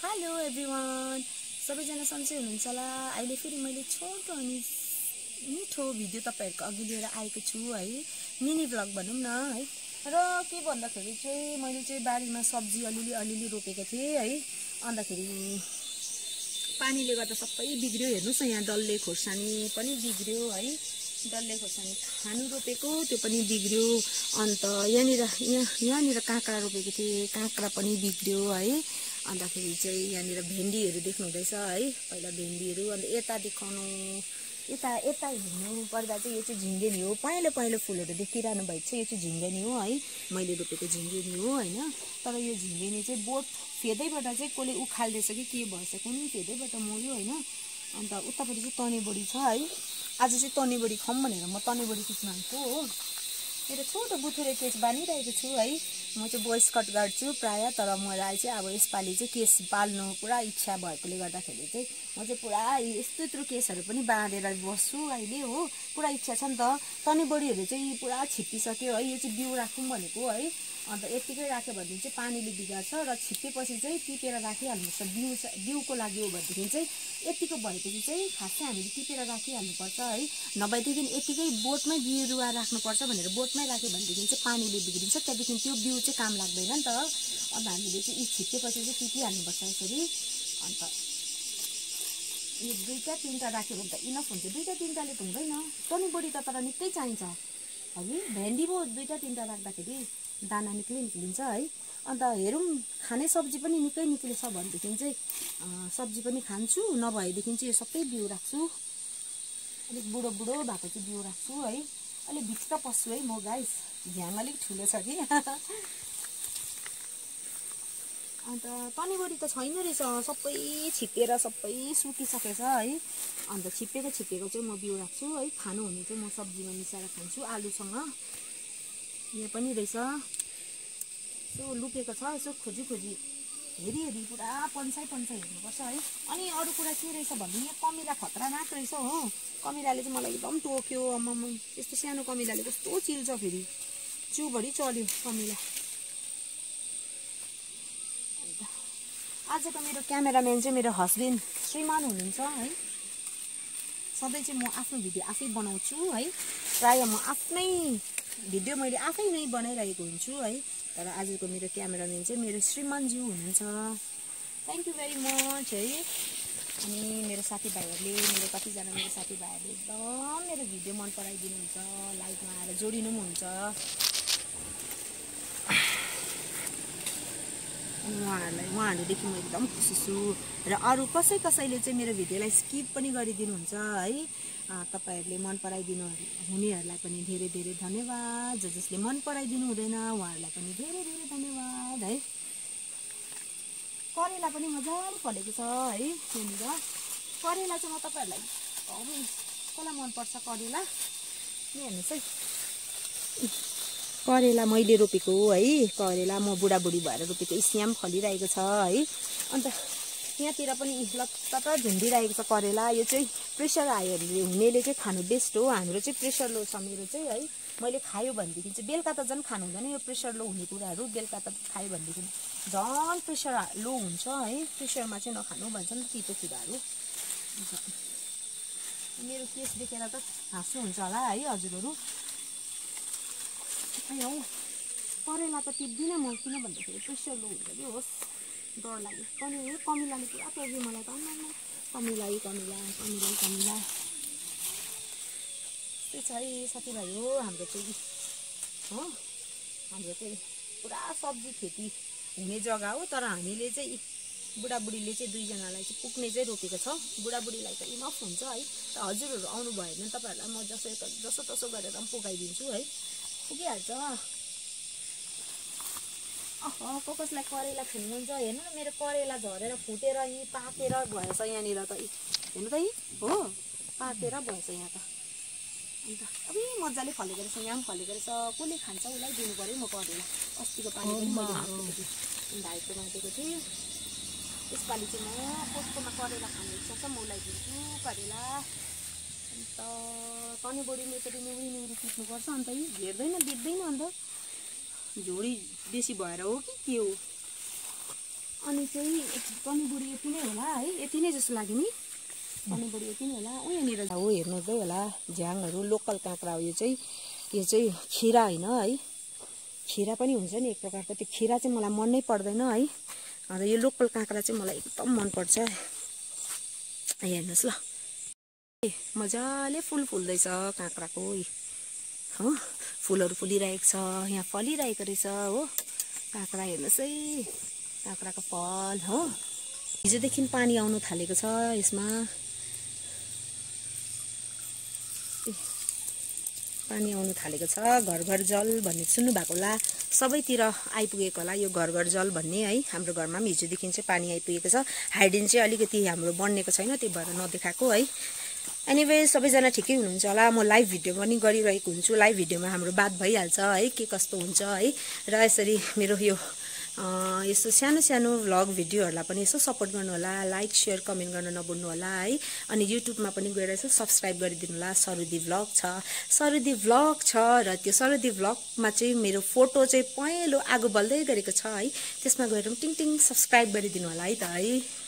Hello everyone, सबैजना सन्चै हुनुहुन्छ होला। अहिले फेरि मैले छोटो अनि मिठो भिडियो तपाईहरुको अघि लिएर आएको छु है। मिनी भ्लग भनौं न है। र के भन्दाखेरि चाहिँ मैले चाहिँ बारीमा सब्जी अलिअलि रोपेको थिएँ है। अन्तखेरि पानीले गर्दा सबै बिग्रियो। हेर्नुस् यहाँ डल्ले खोर्सानी पनि बिग्रियो है। डल्ले खोर्सानी खानु रोपेको त्यो पनि बिग्रियो। अन्त यहाँनिर काँक्रा रोपेको थिएँ, काँक्रा पनि बिग्रियो है। अन्तखेरि चाहिँ यहाँनिर भेन्डीहरू देख्नु हुँदैछ है। पहिला भेन्डीहरू, अन्त यता देखाउनु, यता हेर्नु पर्दा चाहिँ यो चाहिँ झिङ्गेनी हो। पहेँलो फुलहरू देखिरहनु भएको छ, यो चाहिँ झिङ्गेनी हो है। मैले रोपेको झिङ्गेनी हो हैन। तर यो झिङ्गेनी चाहिँ बोट फेदैबाट चाहिँ कसले उखाल्दैछ कि के भएछ, कुनै फेदैबाट मर्यो हैन। अन्त उतापट्टि चाहिँ तनेबडी छ है। आज चाहिँ तनेबडी खाऊँ भनेर म तनेबडी टिप्न आएको हो। मेरो छोटो बुथुरे केस बानिरहेको छु है। म चाहिँ भोइस कट गर्छु प्राय, तर मलाई चाहिँ अब यसपालि चाहिँ केस पाल्नु पुरा इच्छा भएकोले गर्दाखेरि चाहिँ म चाहिँ पुरा यत्रो केसहरू पनि बाँधेर बस्छु अहिले हो। पुरा इच्छा छ नि त। तनेबडीहरू चाहिँ पुरा छिप्पिसक्यो है। यो चाहिँ बिउ राखौँ भनेको है। अन्त यतिकै राख्यो भने चाहिँ पानीले बिगार्छ र छिप्पेपछि चाहिँ टिपेर राखिहाल्नुपर्छ। बिउको लागि हो भनेदेखि चाहिँ यतिको भएपछि चाहिँ खासै हामीले टिपेर राखिहाल्नुपर्छ है। नभएदेखि यतिकै बोटमै बिरुवा राख्नुपर्छ भनेर बोटमै राख्यो भनेदेखि चाहिँ पानीले बिग्रिन्छ। त्यहाँदेखि त्यो बिउ चाहिँ काम लाग्दैन नि त। अन्त हामीले चाहिँ यी छिप्पेपछि चाहिँ टिपिहाल्नुपर्छ यसरी। अन्त यो 2-3टा राख्यो भने त इनफ हुन्छ। 2-3टाले त हुँदैन। तनेबडी त तर निकै चाहिन्छ हगि। भेन्डी पो 2-3टा राख्दाखेरि दाना निक्लिन्छ है। अन्त हेरौँ खाने सब्जी पनि निकै निक्लेछ भनेदेखि चाहिँ सब्जी पनि खान्छु, नभएदेखि चाहिँ यो सबै बिउ राख्छु। अलिक बुढो भएको चाहिँ बिउ राख्छु है। अलिक भित्र पस्छु है म गाइस, झ्याङ अलिक ठुलो छ कि। अन्त तनेबडी त छैन रहेछ, सबै छिप्पेर सबै सुकिसकेछ है। अन्त छिप्पेको चाहिँ म बिउ राख्छु है। खानु हुने चाहिँ म सब्जीमा मिसाएर खान्छु आलुसँग। यहाँ पनि रहेछ, यसो लुकेको छ, यसो खोजी हेरी पुरा पन्साइ हेर्नुपर्छ है। अनि अरू कुरा के रहेछ भने यहाँ कमिला खतरानाक रहेछ हो। कमिलाले चाहिँ मलाई एकदम टोक्यो। आम्मामा यस्तो सानो कमिलाले कस्तो चिल्छ फेरि, जिउभरि चल्यो कमिला। आजको मेरो क्यामेराम्यान चाहिँ मेरो हस्बेन्ड श्रीमान हुनुहुन्छ है। सधैँ चाहिँ म आफ्नो भिडियो आफै बनाउँछु है। प्रायः म आफ्नै भिडियो मैले आफै नै बनाइरहेको हुन्छु है। तर आजको मेरो क्यामेराम्यान चाहिँ मेरो श्रीमानज्यू हुनुहुन्छ। थ्याङ्क यू भेरी मच है। अनि मेरो साथीभाइहरूले, मेरो कतिजना मेरो साथीभाइहरूले एकदम मेरो भिडियो मन पराइदिनुहुन्छ, लाइभमा आएर जोडिनु पनि हुन्छ। अनि उहाँहरूदेखि म एकदम खुसी छु। र अरू कसैले चाहिँ मेरो भिडियोलाई स्किप पनि गरिदिनुहुन्छ है। तपाईहरुले मन पराइदिनु हुनेहरूलाई पनि धेरै धन्यवाद। जसले मन पराइदिनु हुँदैन उहाँहरूलाई पनि धेरै धन्यवाद है। करेला पनि मजाले फलेको छ है। यहाँनिर करेला चाहिँ म तपाईहरुलाई कसलाई मन पर्छ करेला यहाँ हेर्नुस् है। करेला मैले रोपेको है। करेला म बुढाबुढी भएर रोपेको स्याम फलिरहेको छ है। अन्त यहाँतिर पनि लत्ता झुन्डिरहेको छ करेला। यो चाहिँ प्रेसर हाई हुनेले चाहिँ खानु बेस्ट हो। हाम्रो चाहिँ प्रेसर लो छ मेरो चाहिँ है। मैले खायो भनेदेखि चाहिँ बेलुका त झन् खानु हुँदैन। यो प्रेसर लो हुने कुराहरू बेलुका त खायो भनेदेखि झन् प्रेसर लो हुन्छ है। प्रेसरमा चाहिँ नखानु भन्छ नि तितो कुराहरू। मेरो केस देखेर त हाँस्नुहुन्छ होला है हजुरहरू। हौ करेला त टिप्दिनँ म, किन भन्दाखेरि प्रेसर लो हुन्छ कि होस्, डर लाग्यो। कमिलाले पुरा टोक्यो मलाई त। कमिला त्यही छ है साथीभाइ हो हाम्रो चाहिँ हो। हाम्रो चाहिँ पुरा सब्जी खेती हुने जग्गा हो। तर हामीले चाहिँ बुढाबुढीले चाहिँ 2जनालाई चाहिँ पुग्ने चाहिँ रोपेको छ। बुढाबुढीलाई त इनफ हुन्छ है। र हजुरहरू आउनु भयो भने तपाईहरुलाई म जसो गरेर पनि पुगाइदिन्छु है। पुगिहाल्छ। कसलाई करेला खानुहुन्छ हेर्नु न। मेरो करेला झरेर फुटेर यी पाकेर भएछ यहाँनिर त। हेर्नु त यी हो पाकेर भएछ यहाँ त। अन्त अबे मजाले फलेको रहेछ, यहाँ पनि फलेको रहेछ। कसले खान्छ उसलाई दिनु पर्यो म करेला। अस्तिको पालि पनि मैले भाइको बाँडेको थिएँ। यसपालि चाहिँ म कसकोमा करेला खाने इच्छा छ म उसलाई दिन्छु करेला। अन्त तनेबडीले त निउरी टिप्नुपर्छ। अन्त यी घेर्दैन बेच्दैन। अन्त झोडी बेसी भएर हो कि के हो। अनि चाहिँ पनिबुडी यति नै होला है, यति नै जस्तो लाग्यो नि। पनिबुडी यति नै होला। यहाँनिर हो हेर्नुहुँदै होला झ्याङहरू लोकल काँक्रा हो। यो चाहिँ खिरा होइन है, खिरा पनि हुन्छ नि एक प्रकारको। त्यो खिरा चाहिँ मलाई मन नै पर्दैन है। अन्त यो लोकल काँक्रा चाहिँ मलाई एकदम मनपर्छ। हेर्नुहोस् ल, मजाले फुल फुल्दैछ काँक्राको हो। फुलहरू फुलिरहेको छ, यहाँ फलिरहेको रहेछ हो काँक्रा। हेर्नुहोस् है काँक्राको फल हो। हिजोदेखि पानी आउनु थालेको छ यसमा। पानी आउनु थालेको छ। घर घर जल भन्ने सुन्नु भएको होला, सबैतिर आइपुगेको होला यो घर घर जल भन्ने है। हाम्रो घरमा पनि हिजोदेखि चाहिँ पानी आइपुगेको छ। हाइडिन चाहिँ अलिकति हाम्रो बन्नेको छैन, त्यही भएर नदेखाएको है। एनिवे सबैजना ठिकै हुनुहुन्छ होला। म लाइभ भिडियो पनि गरिरहेको हुन्छु। लाइभ भिडियोमा हाम्रो बात भइहाल्छ है, के कस्तो हुन्छ है। र यसरी मेरो यो यस्तो सानो सानो भ्लग भिडियोहरूलाई पनि यसो सपोर्ट गर्नु होला। लाइक सेयर कमेन्ट गर्न नभुल्नु होला है। अनि युट्युबमा पनि गएर यसो सब्सक्राइब गरिदिनु होला। सरुदी भ्लग छ, सरुदी भ्लग छ। र त्यो सरुदी भ्लगमा चाहिँ मेरो फोटो चाहिँ पहेँलो आगो बल्दै गरेको छ है। त्यसमा गएर टिङ टिङ सब्सक्राइब गरिदिनु होला है त है।